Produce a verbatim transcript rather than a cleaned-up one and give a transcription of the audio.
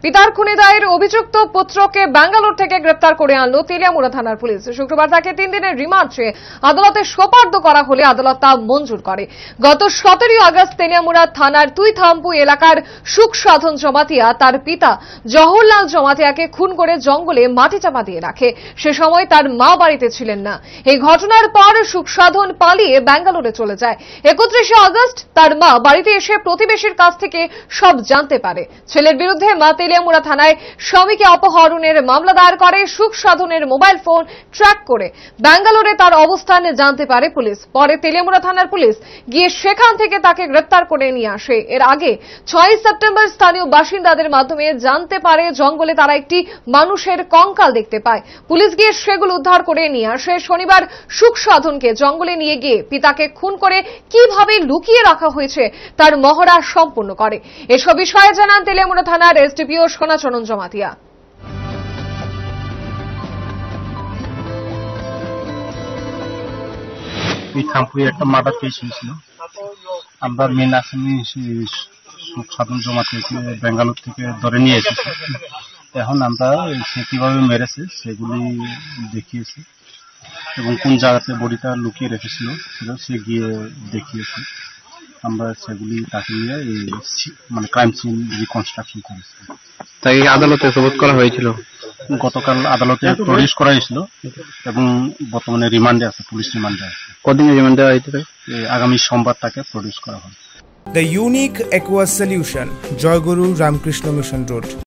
পিতার খুনে দায়ের অভিযুক্ত পুত্রকে ব্যাঙ্গালোর থেকে গ্রেপ্তার করে আনলো তেলিয়ামুড়া থানার পুলিশ। শুক্রবার তাকে তিন দিনের রিমান্ড চেয়ে আদালতে সোপর্দ করা হলে আদালত তা মঞ্জুর করে। গত সতেরোই আগস্ট তেলিয়ামুড়া থানার তুইথাম্পু এলাকার সুখ সাধন জমাতিয়া তার পিতা জওহরলাল জমাতিয়াকে খুন করে জঙ্গলে মাটি চাপা দিয়ে রাখে। সে সময় তার মা বাড়িতে ছিলেন না। এই ঘটনার পর সুখ সাধন পালিয়ে ব্যাঙ্গালোরে চলে যায়। একত্রিশে আগস্ট তার মা বাড়িতে এসে প্রতিবেশীর কাছ থেকে সব জানতে পারে। ছেলের বিরুদ্ধে মা তেলিয়ামুড়া থানায় স্বামীকে অপহরণের মামলা দায়ের করে। সুখ সাধনের মোবাইল ফোন ট্র্যাক করে ব্যাঙ্গালোরে তার অবস্থান জানতে পারে পুলিশ। পরে তেলিয়ামুড়া থানার পুলিশ গিয়ে সেখান থেকে তাকে গ্রেপ্তার করে নিয়ে আসে। এর আগে ছয়ই সেপ্টেম্বর স্থানীয় বাসিন্দাদের মাধ্যমে জানতে পারে জঙ্গলে তারা একটি মানুষের কঙ্কাল দেখতে পায়। পুলিশ গিয়ে সেগুলো উদ্ধার করে নিয়ে আসে। শনিবার সুখ সাধনকে জঙ্গলে নিয়ে গিয়ে পিতাকে খুন করে কিভাবে লুকিয়ে রাখা হয়েছে তার মহড়া সম্পূর্ণ করে। এসব বিষয়ে জানান তেলিয়ামুড়া থানার এসডিপিও সোনাচরণ জমাতিয়া। তুইথাম্পুয়ে একটা মার্ডার কেস হয়েছিল। আমরা মেন আসামি সুখ সাধন জমাতিয়াকে ব্যাঙ্গালোর থেকে ধরে নিয়ে এসেছি। এখন আমরা সে কিভাবে মেরেছে সেগুলি দেখিয়েছি এবং কোন জায়গাতে বডিটা লুকিয়ে রেখেছিল ছিল সে গিয়ে দেখিয়েছি। আমরা সেগুলি তাকে নিয়ে এই মানে ক্রাইম সিন রিকনস্ট্রাকশন করেছি। তাকে আদালতে সোপর্দ করা হয়েছিল। গতকাল আদালতে প্রডিউস করা হয়েছিল এবং বর্তমানে রিমান্ডে আছে, পুলিশ রিমান্ডে আছে। কদিনের রিমান্ডে হয়েছে? আগামী সোমবার তাকে প্রডিউস করা হবে। The Unique Aqua Solution, Joyguru Ramkrishna Mission Road.